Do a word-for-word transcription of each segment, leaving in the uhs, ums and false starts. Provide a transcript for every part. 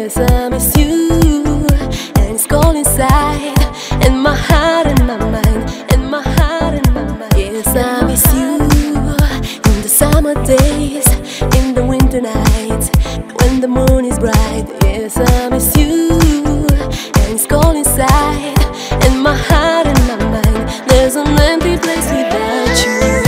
Yes, I miss you, and it's cold inside, and my heart and my mind, and my heart and my mind. Yes, I miss you in the summer days, in the winter nights, when the moon is bright. Yes, I miss you, and it's cold inside, and my heart and my mind. There's an empty place without you.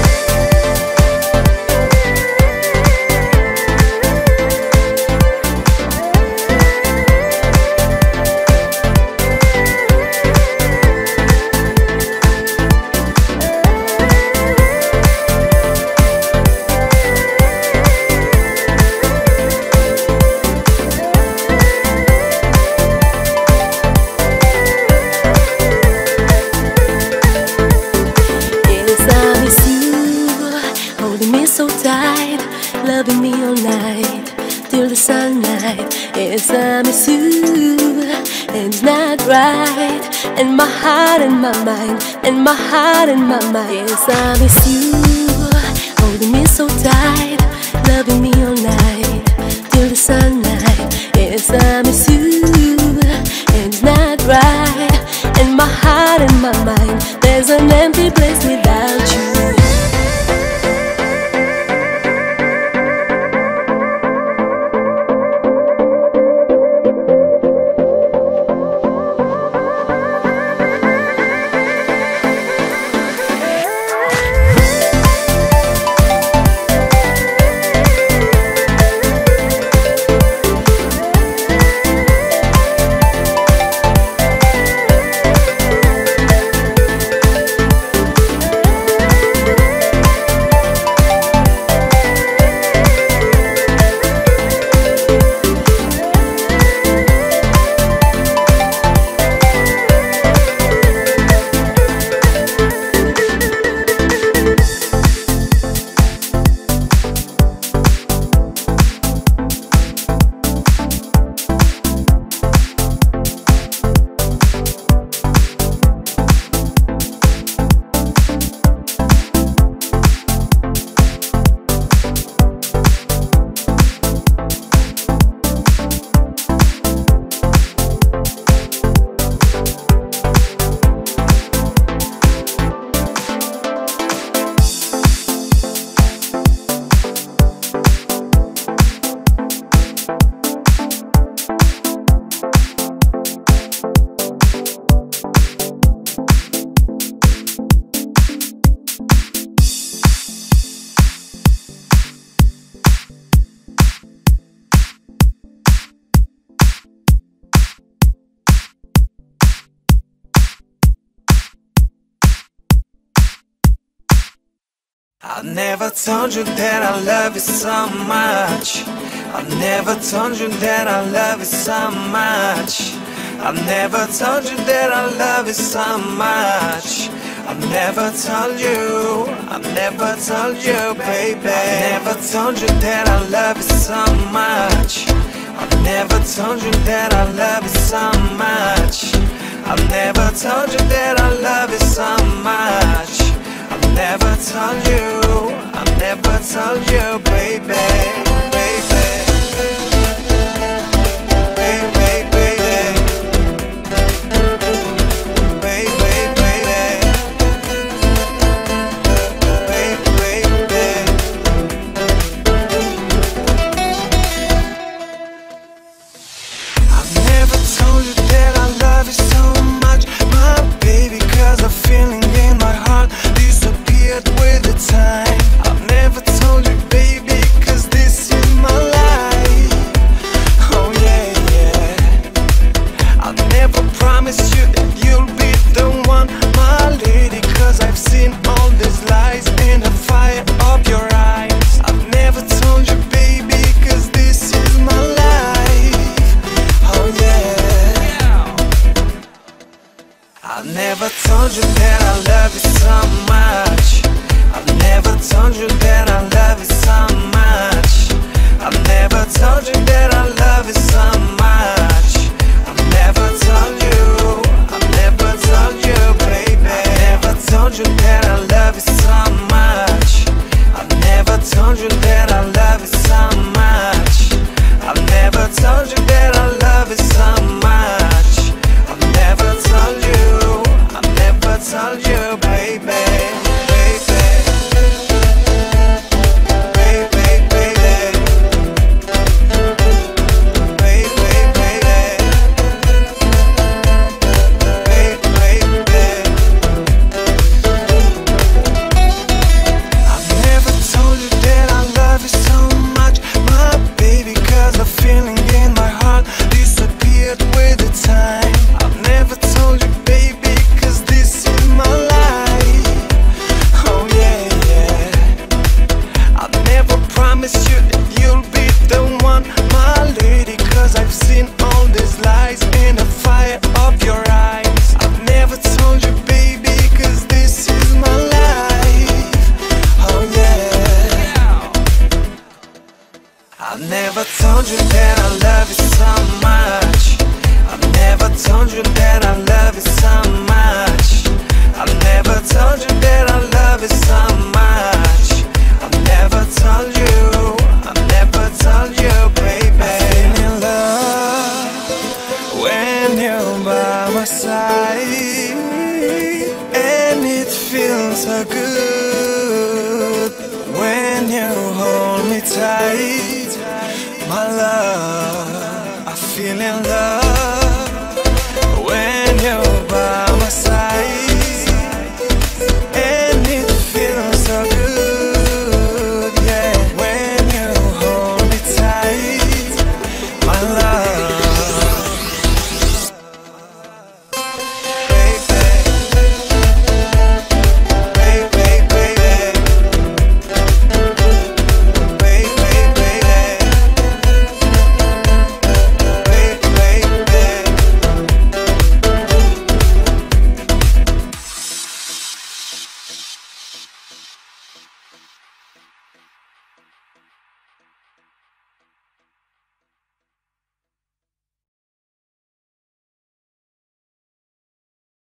So tight, loving me all night till the sunlight. Yes, I miss you, and it's not right. And my heart and my mind, and my heart and my mind. Yes, I miss you, holding me so tight, loving me all night till the sunlight. Yes, I miss you, and it's not right. And my heart and my mind. There's an empty place without you. I never told you that I love you so much. I never told you that I love you so much. I never told you that I love you so much. I never told you, I never told you, baby. I never told you that I love you so much. I never told you that I love you so much. I never told you that I love you so much. I never told you, I never told you, baby, baby, baby, baby, baby, baby, baby. I've never told you that I love you so much, my baby, 'cause the feeling in my heart disappeared with the time. I've never told you, baby, 'cause this is my life. Oh yeah, yeah. I'll never promise you that you'll be the one, my lady, 'cause I've seen all these lies in the fire of your eyes. I've never told you, baby, 'cause this is my life. Oh yeah. I've never told you that I love you so much. I've never told you that I love you so much. I've never told you that I love you so much. I've never told you, I've never told you, baby. I never told you that I love you so much. I've never told you that I love you so much. I've never told you that I told you, baby. I've never told you that I love you so much. I've never told you that I love you so much. I've never told you that I love you so much. I've never told you, I've never told you, baby. I feel in love when you're by my side, and it feels so good when you hold me tight. My love, I feel in love.